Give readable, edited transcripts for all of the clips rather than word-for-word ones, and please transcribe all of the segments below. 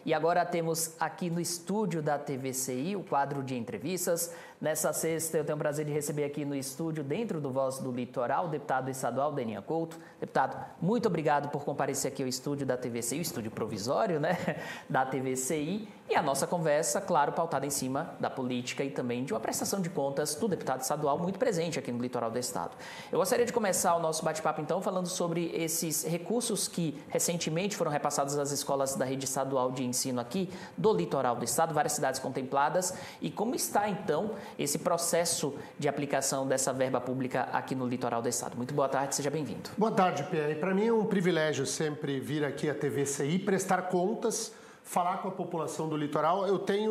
E agora temos aqui no estúdio da TVCI o quadro de entrevistas. Nessa sexta eu tenho o prazer de receber aqui no estúdio, dentro do Voz do Litoral, o deputado estadual Deninha Couto. Deputado, muito obrigado por comparecer aqui ao estúdio da TVCI, o estúdio provisório, né, da TVCI. E a nossa conversa, claro, pautada em cima da política e também de uma prestação de contas do deputado estadual muito presente aqui no litoral do estado. Eu gostaria de começar o nosso bate-papo, então, falando sobre esses recursos que recentemente foram repassados às escolas da rede estadual de ensino aqui do litoral do estado, várias cidades contempladas, e como está, então, esse processo de aplicação dessa verba pública aqui no litoral do estado. Muito boa tarde, seja bem-vindo. Boa tarde, Pierre. Para mim é um privilégio sempre vir aqui à TVCI, prestar contas, falar com a população do litoral.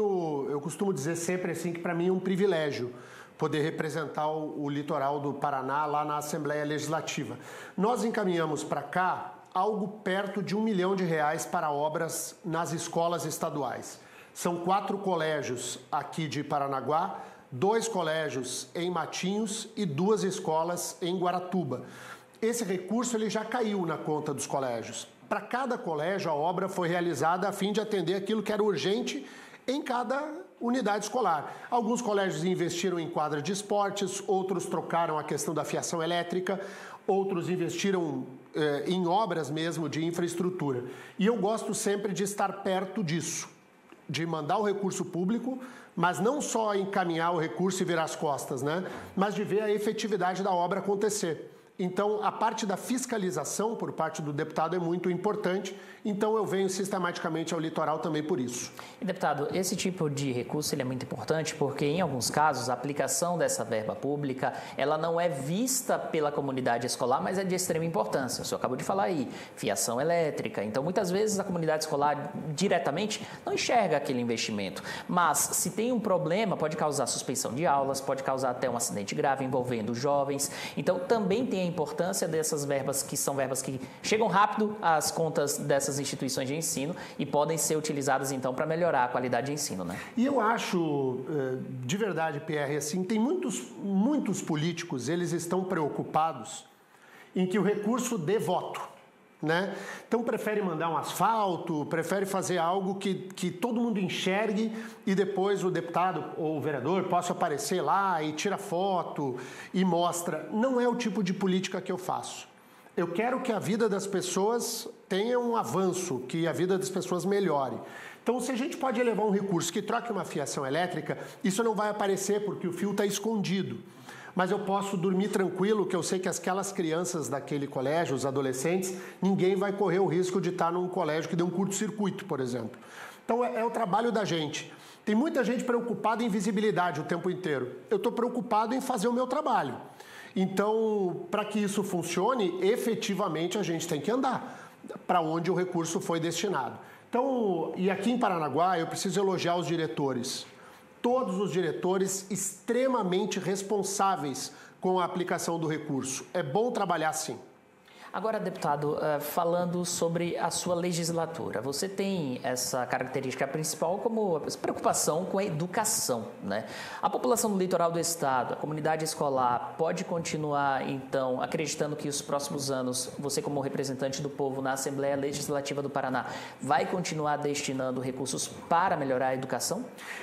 Eu costumo dizer sempre assim que para mim é um privilégio poder representar o litoral do Paraná lá na Assembleia Legislativa. Nós encaminhamos para cá algo perto de R$1 milhão para obras nas escolas estaduais. São 4 colégios aqui de Paranaguá, 2 colégios em Matinhos e 2 escolas em Guaratuba. Esse recurso ele já caiu na conta dos colégios. Para cada colégio, a obra foi realizada a fim de atender aquilo que era urgente em cada unidade escolar. Alguns colégios investiram em quadra de esportes, outros trocaram a questão da fiação elétrica, outros investiram em obras mesmo de infraestrutura. E eu gosto sempre de estar perto disso, de mandar o recurso público, mas não só encaminhar o recurso e virar as costas, né? Mas de ver a efetividade da obra acontecer. Então, a parte da fiscalização por parte do deputado é muito importante, então eu venho sistematicamente ao litoral também por isso. E, deputado, esse tipo de recurso ele é muito importante porque, em alguns casos, a aplicação dessa verba pública, ela não é vista pela comunidade escolar, mas é de extrema importância. O senhor acabou de falar aí, fiação elétrica. Então, muitas vezes, a comunidade escolar, diretamente, não enxerga aquele investimento. Mas, se tem um problema, pode causar suspensão de aulas, pode causar até um acidente grave envolvendo jovens. Então, também tem a importância dessas verbas, que são verbas que chegam rápido às contas dessas instituições de ensino e podem ser utilizadas, então, para melhorar a qualidade de ensino, né? E eu acho, de verdade, Pierre, assim, tem muitos políticos, eles estão preocupados em que o recurso dê voto, né? Então, prefere mandar um asfalto, prefere fazer algo que todo mundo enxergue e depois o deputado ou o vereador possa aparecer lá e tira foto e mostra. Não é o tipo de política que eu faço. Eu quero que a vida das pessoas tenha um avanço, que a vida das pessoas melhore. Então, se a gente pode elevar um recurso que troque uma fiação elétrica, isso não vai aparecer porque o fio está escondido. Mas eu posso dormir tranquilo, que eu sei que aquelas crianças daquele colégio, os adolescentes, ninguém vai correr o risco de estar num colégio que dê um curto-circuito, por exemplo. Então, é o trabalho da gente. Tem muita gente preocupada em visibilidade o tempo inteiro. Eu estou preocupado em fazer o meu trabalho. Então, para que isso funcione, efetivamente a gente tem que andar para onde o recurso foi destinado. Então, e aqui em Paranaguá, eu preciso elogiar os diretores. Todos os diretores extremamente responsáveis com a aplicação do recurso. É bom trabalhar assim. Agora, deputado, falando sobre a sua legislatura, você tem essa característica principal como preocupação com a educação, né? A população do litoral do estado, a comunidade escolar, pode continuar, então, acreditando que os próximos anos, você como representante do povo na Assembleia Legislativa do Paraná, vai continuar destinando recursos para melhorar a educação?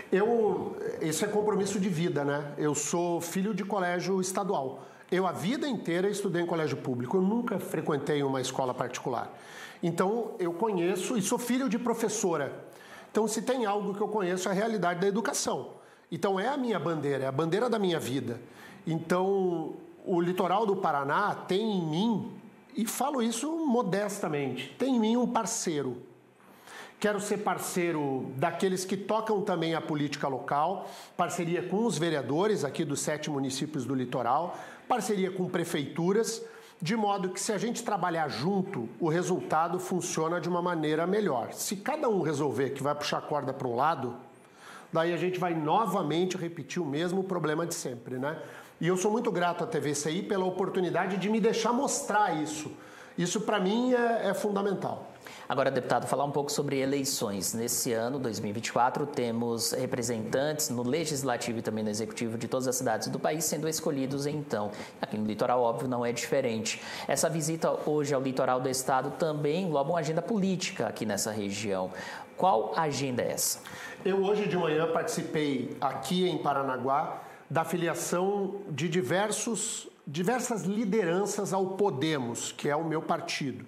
Isso é compromisso de vida, né? Eu sou filho de colégio estadual. Eu, a vida inteira, estudei em colégio público. Eu nunca frequentei uma escola particular. Então, eu conheço e sou filho de professora. Então, se tem algo que eu conheço, é a realidade da educação. Então, é a minha bandeira, é a bandeira da minha vida. Então, o litoral do Paraná tem em mim, e falo isso modestamente, tem em mim um parceiro. Quero ser parceiro daqueles que tocam também a política local, parceria com os vereadores aqui dos 7 municípios do litoral, parceria com prefeituras, de modo que se a gente trabalhar junto, o resultado funciona de uma maneira melhor. Se cada um resolver que vai puxar a corda para um lado, daí a gente vai novamente repetir o mesmo problema de sempre, né? E eu sou muito grato à TVCI pela oportunidade de me deixar mostrar isso. Isso, para mim, é fundamental. Agora, deputado, falar um pouco sobre eleições. Nesse ano, 2024, temos representantes no Legislativo e também no Executivo de todas as cidades do país sendo escolhidos, então. Aqui no litoral, óbvio, não é diferente. Essa visita hoje ao litoral do estado também engloba uma agenda política aqui nessa região. Qual a agenda é essa? Eu hoje de manhã participei aqui em Paranaguá da filiação de diversas lideranças ao Podemos, que é o meu partido.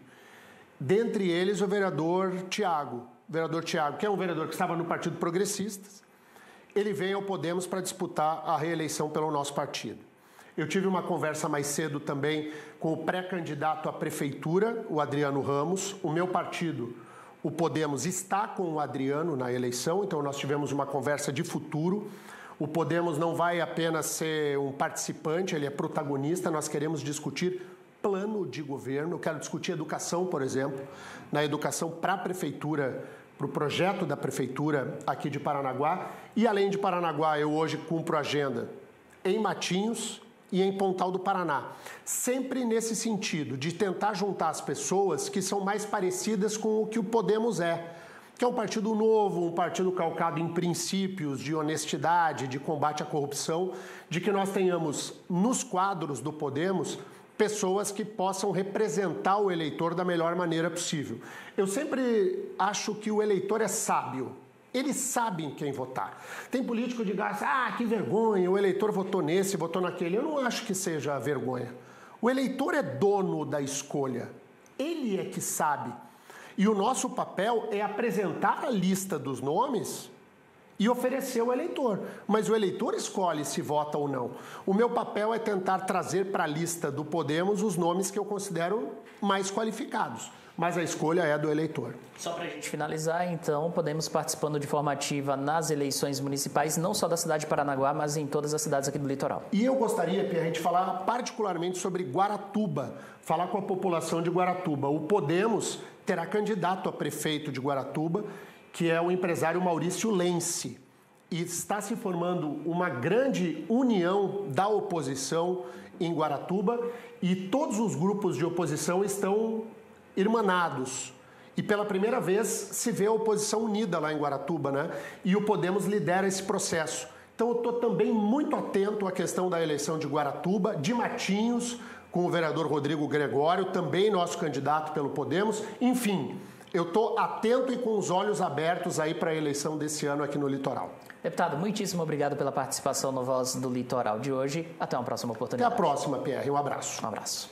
Dentre eles o vereador Tiago, que é um vereador que estava no Partido Progressistas. Ele vem ao Podemos para disputar a reeleição pelo nosso partido. Eu tive uma conversa mais cedo também com o pré-candidato à prefeitura, o Adriano Ramos. O meu partido, o Podemos, está com o Adriano na eleição, então nós tivemos uma conversa de futuro. O Podemos não vai apenas ser um participante, ele é protagonista, nós queremos discutir plano de governo. Eu quero discutir educação, por exemplo, na educação para a prefeitura, para o projeto da prefeitura aqui de Paranaguá. E além de Paranaguá, eu hoje cumpro agenda em Matinhos e em Pontal do Paraná. Sempre nesse sentido de tentar juntar as pessoas que são mais parecidas com o que o Podemos é, que é um partido novo, um partido calcado em princípios de honestidade, de combate à corrupção, de que nós tenhamos nos quadros do Podemos pessoas que possam representar o eleitor da melhor maneira possível. Eu sempre acho que o eleitor é sábio. Eles sabem quem votar. Tem político que diga, que vergonha, o eleitor votou nesse, votou naquele. Eu não acho que seja vergonha. O eleitor é dono da escolha. Ele é que sabe. E o nosso papel é apresentar a lista dos nomes e oferecer ao eleitor. Mas o eleitor escolhe se vota ou não. O meu papel é tentar trazer para a lista do Podemos os nomes que eu considero mais qualificados. Mas a escolha é do eleitor. Só para a gente finalizar, então, Podemos participando de forma ativa nas eleições municipais, não só da cidade de Paranaguá, mas em todas as cidades aqui do litoral. E eu gostaria, Pierre, de falar particularmente sobre Guaratuba, falar com a população de Guaratuba. O Podemos terá candidato a prefeito de Guaratuba, que é o empresário Maurício Lense. E está se formando uma grande união da oposição em Guaratuba e todos os grupos de oposição estão irmanados. E pela primeira vez se vê a oposição unida lá em Guaratuba, né? E o Podemos lidera esse processo. Então eu estou também muito atento à questão da eleição de Guaratuba, de Matinhos, com o vereador Rodrigo Gregório, também nosso candidato pelo Podemos. Enfim, eu estou atento e com os olhos abertos aí para a eleição desse ano aqui no Litoral. Deputado, muitíssimo obrigado pela participação no Voz do Litoral de hoje. Até uma próxima oportunidade. Até a próxima, Pierre. Um abraço. Um abraço.